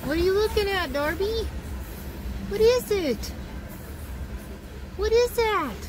What are you looking at, Darby? What is it? What is that?